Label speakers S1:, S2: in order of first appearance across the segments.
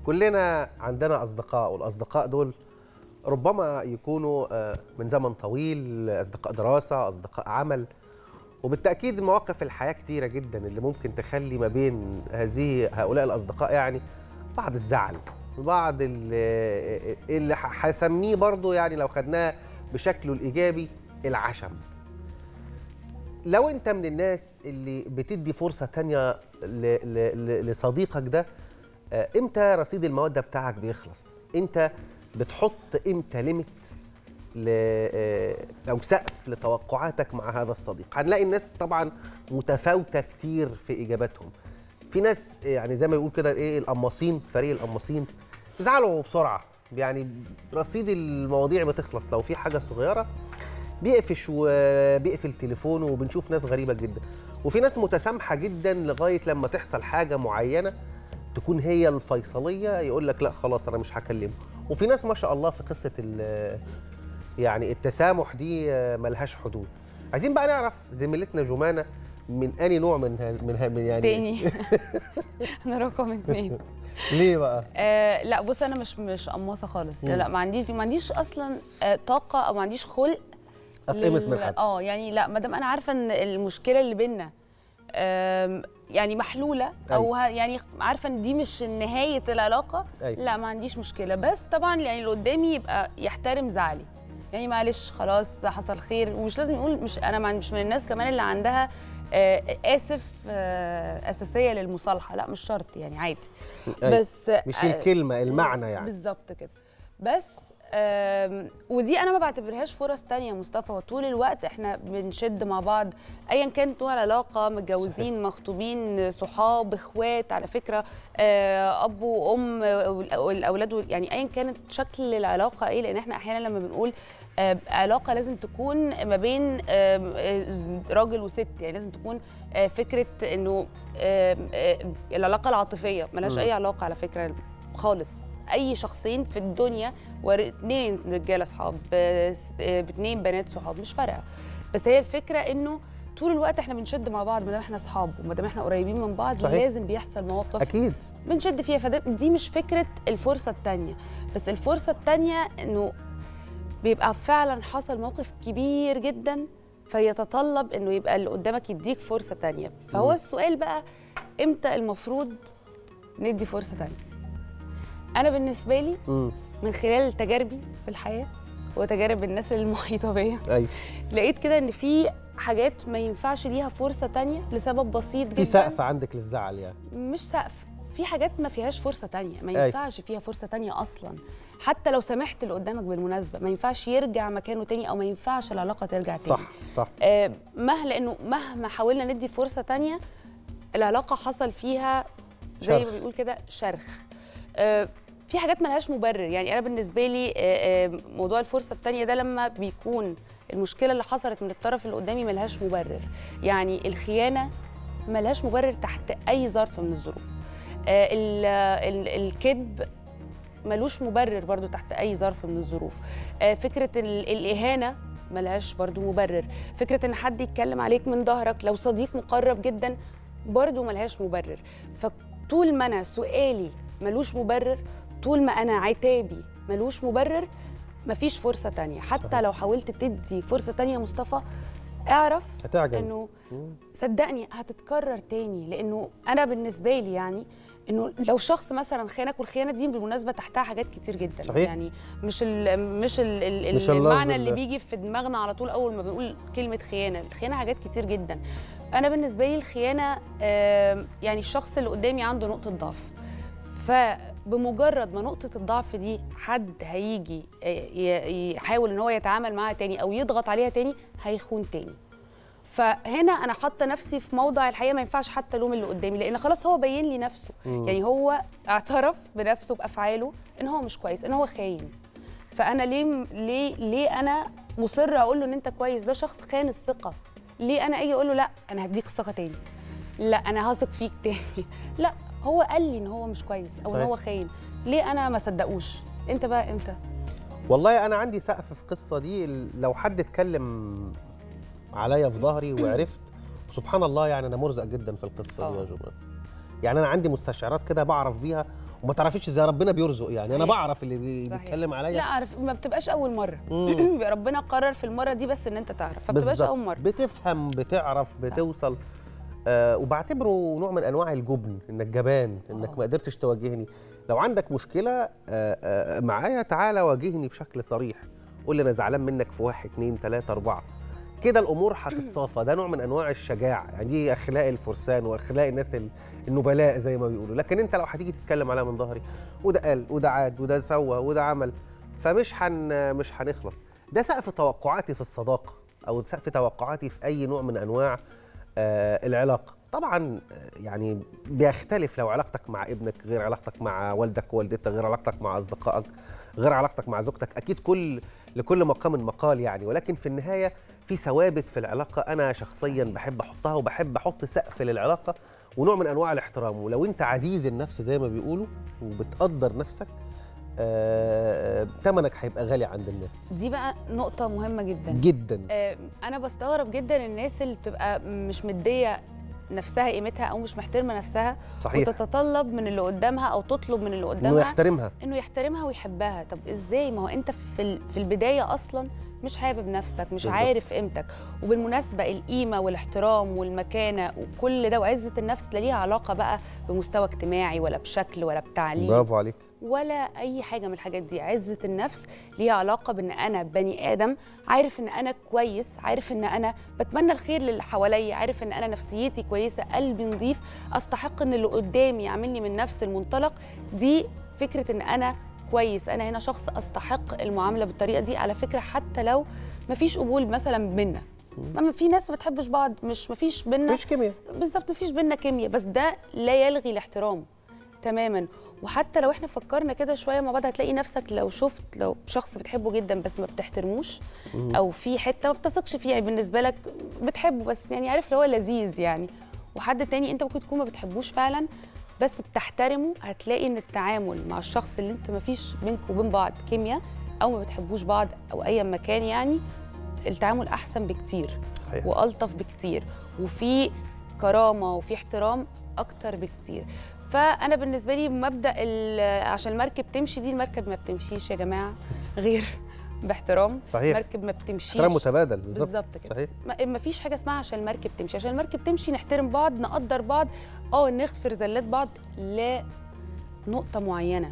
S1: كلنا عندنا أصدقاء، والأصدقاء دول ربما يكونوا من زمن طويل، أصدقاء دراسة، أصدقاء عمل، وبالتأكيد مواقف الحياة كتيرة جدا اللي ممكن تخلي ما بين هؤلاء الأصدقاء يعني بعض الزعل، بعض اللي هسميه برضو يعني لو خدناه بشكله الإيجابي العشم. لو أنت من الناس اللي بتدي فرصة تانية لصديقك ده، امتى رصيد المودة بتاعك بيخلص؟ انت بتحط امتى ليميت او سقف لتوقعاتك مع هذا الصديق؟ هنلاقي الناس طبعا متفاوتة كتير في اجاباتهم. في ناس يعني زي ما بيقول كده ايه، القماصين، فريق القماصين بيزعلوا بسرعة، يعني رصيد المواضيع بتخلص لو في حاجة صغيرة بيقفش وبيقفل تليفونه، وبنشوف ناس غريبة جدا. وفي ناس متسامحة جدا لغاية لما تحصل حاجة معينة تكون هي الفيصلية يقول لك لا خلاص أنا مش هكلمه. وفي ناس ما شاء الله في قصة يعني التسامح دي ملهاش حدود. عايزين بقى نعرف زميلتنا جمانة من أي نوع من يعني
S2: تاني. أنا رقم 2.
S1: ليه بقى؟
S2: لا بص، أنا مش قماصة خالص. لا ما عنديش أصلا طاقة أو ما عنديش خلق
S1: أتقمص من حد.
S2: يعني لا، ما دام أنا عارفة إن المشكلة اللي بينا يعني محلوله، او يعني عارفه ان دي مش نهايه العلاقه. لا ما عنديش مشكله، بس طبعا يعني اللي قدامي يبقى يحترم زعلي. يعني معلش خلاص حصل خير، ومش لازم نقول انا مش من الناس كمان اللي عندها اساسيه للمصالحه. لا مش شرط يعني، عادي. بس
S1: مش الكلمه، المعنى يعني.
S2: بالظبط كده. بس ودي انا ما بعتبرهاش فرص تانية يا مصطفى. وطول الوقت احنا بنشد مع بعض ايا كانت نوع العلاقه، متجوزين، مخطوبين، صحاب، اخوات، على فكره اب وام والاولاد، يعني ايا كانت شكل العلاقه ايه. لان احنا احيانا لما بنقول علاقه لازم تكون ما بين راجل وست، يعني لازم تكون فكره انه العلاقه العاطفيه ملهاش اي علاقه على فكره خالص. اي شخصين في الدنيا، واثنين رجاله اصحاب، باثنين بنات صحاب، مش فارقه. بس هي الفكره انه طول الوقت احنا بنشد مع بعض، ما دام احنا اصحاب وما دام احنا قريبين من بعض. صحيح. لازم بيحصل مواقف
S1: اكيد
S2: بنشد فيها. فدي مش فكره الفرصه الثانيه، بس الفرصه الثانيه انه بيبقى فعلا حصل موقف كبير جدا فيتطلب انه يبقى اللي قدامك يديك فرصه ثانيه. فهو السؤال بقى امتى المفروض ندي فرصه ثانيه؟ أنا بالنسبة لي من خلال تجاربي في الحياة وتجارب الناس المحيطة بيا، لقيت كده إن في حاجات ما ينفعش ليها فرصة تانية لسبب بسيط جدا.
S1: في سقف عندك للزعل يعني؟
S2: مش سقف، في حاجات ما فيهاش فرصة تانية، ما ينفعش فيها فرصة تانية أصلاً. حتى لو سمحت اللي قدامك بالمناسبة، ما ينفعش يرجع مكانه تاني، أو ما ينفعش العلاقة ترجع تاني.
S1: صح.
S2: لأنه مهما حاولنا ندي فرصة تانية، العلاقة حصل فيها زي ما بيقول كده شرخ. في حاجات ملهاش مبرر. يعني أنا بالنسبة لي موضوع الفرصة التانية ده لما بيكون المشكلة اللي حصلت من الطرف اللي قدامي ملهاش مبرر. يعني الخيانة ملهاش مبرر تحت أي ظرف من الظروف. الكذب ملوش مبرر برضو تحت أي ظرف من الظروف. فكرة الإهانة ملهاش برضو مبرر. فكرة إن حد يتكلم عليك من ظهرك لو صديق مقرب جدا برضو ملهاش مبرر. فطول ما أنا سؤالي ملوش مبرر، طول ما أنا عتابي ملوش مبرر، مفيش فرصة تانية. حتى لو حاولت تدي فرصة تانية مصطفى، اعرف
S1: هتعجز.
S2: إنه صدقني هتتكرر تاني. لأنه أنا بالنسبة لي يعني إنه لو شخص مثلا خانك، والخيانة دي بالمناسبة تحتها حاجات كتير جدا.
S1: صحيح.
S2: يعني مش المعنى اللي بيجي في دماغنا على طول أول ما بنقول كلمة خيانة. الخيانة حاجات كتير جدا. أنا بالنسبة لي الخيانة يعني الشخص اللي قدامي عنده نقطة ضعف، فبمجرد ما نقطة الضعف دي حد هيجي يحاول ان هو يتعامل معاها تاني او يضغط عليها تاني، هيخون تاني. فهنا انا حاطه نفسي في موضع الحقيقه ما ينفعش حتى الوم اللي قدامي، لان خلاص هو بين لي نفسه. يعني هو اعترف بنفسه بافعاله ان هو مش كويس، ان هو خاين. فانا ليه انا مصره اقول له ان انت كويس؟ ده شخص خان الثقه. ليه انا اجي اقول له لا انا هديك الثقه تاني، لا انا هثق فيك تاني؟ لا، هو قال لي ان هو مش كويس او ان هو خاين، ليه انا ما صدقوش؟ انت بقى امتى؟
S1: والله انا عندي سقف في القصه دي. لو حد اتكلم عليا في ظهري وعرفت، سبحان الله يعني انا مرزق جدا في القصه دي يا جماعه. يعني انا عندي مستشعرات كده بعرف بيها وما تعرفيش ازاي ربنا بيرزق. يعني انا
S2: صحيح.
S1: بعرف اللي بيتكلم عليا.
S2: لا عارف، ما بتبقاش اول مره. ربنا قرر في المره دي بس ان انت تعرف، فما بتبقاش اول مره.
S1: بتفهم، بتعرف، بتوصل. وبعتبره نوع من انواع الجبن، انك جبان، انك ما قدرتش تواجهني. لو عندك مشكله معايا تعالى واجهني بشكل صريح، قول لي انا زعلان منك في 1 2 3 4 كده الامور هتتصافى. ده نوع من انواع الشجاعه، يعني دي اخلاق الفرسان واخلاق الناس النبلاء زي ما بيقولوا. لكن انت لو هتيجي تتكلم عليها من ظهري، وده قال وده عاد وده سوى وده عمل، فمش مش هنخلص. ده سقف توقعاتي في الصداقه، او سقف توقعاتي في اي نوع من انواع العلاقه. طبعا يعني بيختلف، لو علاقتك مع ابنك غير علاقتك مع والدك ووالدتك، غير علاقتك مع اصدقائك، غير علاقتك مع زوجتك. اكيد لكل مقام مقال يعني. ولكن في النهايه في ثوابت في العلاقه انا شخصيا بحب احطها، وبحب احط سقف للعلاقه ونوع من انواع الاحترام. ولو انت عزيز النفس زي ما بيقولوا وبتقدر نفسك، ثمنك هيبقى غالي عند الناس.
S2: دي بقى نقطة مهمة جدا
S1: جدا.
S2: أنا بستغرب جدا الناس اللي بتبقى مش مدية نفسها قيمتها أو مش محترمة نفسها.
S1: صحيح.
S2: وتتطلب من اللي قدامها أو تطلب من اللي قدامها إنه يحترمها ويحبها. طب إزاي؟ ما هو أنت في البداية أصلاً مش حابب نفسك، مش عارف قيمتك. وبالمناسبة القيمة والاحترام والمكانة وكل ده وعزة النفس لا ليها علاقة بقى بمستوى اجتماعي ولا بشكل ولا بتعليم،
S1: برافو عليك،
S2: ولا أي حاجة من الحاجات دي. عزة النفس ليها علاقة بأن أنا بني آدم عارف أن أنا كويس، عارف أن أنا بتمنى الخير للي حواليا، عارف أن أنا نفسيتي كويسة، قلبي نظيف، أستحق أن اللي قدامي يعاملني من نفس المنطلق. دي فكرة أن أنا كويس، انا هنا شخص استحق المعامله بالطريقه دي. على فكره حتى لو مفيش قبول مثلا بينا، ما في ناس ما بتحبش بعض، مفيش بينا،
S1: مفيش كيمياء،
S2: بالظبط مفيش بينا كيمياء، بس ده لا يلغي الاحترام تماما. وحتى لو احنا فكرنا كده شويه مع بعض هتلاقي نفسك لو شخص بتحبه جدا بس ما بتحترموش، او في حته ما بتثقش فيها، يعني بالنسبه لك بتحبه بس يعني عارف اللي هو لذيذ يعني، وحد تاني انت ممكن تكون ما بتحبوش فعلا بس بتحترمه، هتلاقي ان التعامل مع الشخص اللي انت ما فيش بينكم وبين بعض كيمياء او ما بتحبوش بعض او اي مكان، يعني التعامل احسن بكتير. صحيح. والطف بكتير، وفي كرامه وفي احترام اكتر بكتير. فانا بالنسبه لي مبدا عشان المركب تمشي، دي المركب ما بتمشيش يا جماعه غير باحترام.
S1: صحيح.
S2: المركب ما بتمشيش،
S1: احترام متبادل.
S2: بالظبط كده.
S1: صحيح.
S2: ما فيش حاجه اسمها عشان المركب تمشي. عشان المركب تمشي نحترم بعض، نقدر بعض، نغفر زلات بعض لنقطه معينه،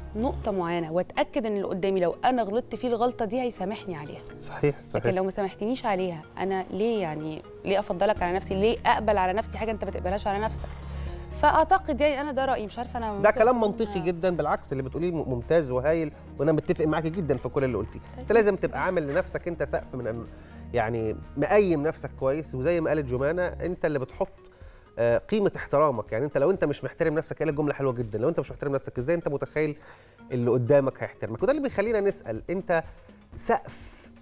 S2: واتاكد ان اللي قدامي لو انا غلطت فيه الغلطه دي هيسامحني عليها.
S1: صحيح.
S2: لكن لو ما سامحتنيش عليها، انا ليه افضلك على نفسي؟ ليه اقبل على نفسي حاجه انت ما تقبلهاش على نفسك؟ فاعتقد يعني انا ده رايي، مش عارفه انا
S1: ده كلام منطقي جدا، بالعكس اللي بتقوليه ممتاز وهايل، وانا متفق معاكي جدا في كل اللي قلتيه. انت لازم تبقى عامل لنفسك انت سقف من يعني مقيم نفسك كويس، وزي ما قالت جمانه انت اللي بتحط قيمه احترامك. يعني انت لو انت مش محترم نفسك، قالت جمله حلوه جدا، لو انت مش محترم نفسك ازاي انت متخيل اللي قدامك هيحترمك؟ وده اللي بيخلينا نسال انت سقف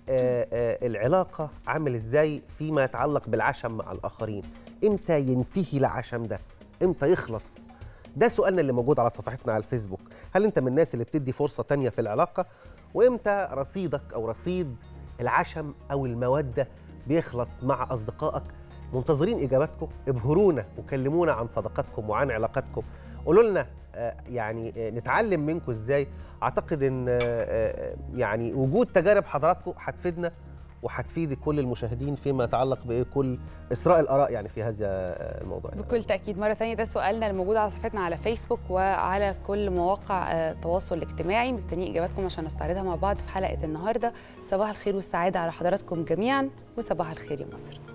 S1: العلاقه عامل ازاي فيما يتعلق بالعشم مع الاخرين؟ امتى ينتهي العشم ده؟ امتى يخلص؟ ده سؤالنا اللي موجود على صفحتنا على الفيسبوك. هل انت من الناس اللي بتدي فرصه تانية في العلاقه؟ وامتى رصيدك او رصيد العشم او الموده بيخلص مع اصدقائك؟ منتظرين اجاباتكم، ابهرونا وكلمونا عن صداقاتكم وعن علاقاتكم، قولوا لنا يعني نتعلم منكم ازاي. اعتقد ان يعني وجود تجارب حضراتكم هتفيدنا وهتفيد كل المشاهدين فيما يتعلق بكل إسراء الآراء يعني في هذا الموضوع.
S2: بكل تأكيد. مرة ثانية ده سؤالنا اللي موجود على صفحتنا على فيسبوك وعلى كل مواقع التواصل الاجتماعي. مستنيين إجاباتكم عشان نستعرضها مع بعض في حلقة النهاردة. صباح الخير والسعادة على حضراتكم جميعا، وصباح الخير يا مصر.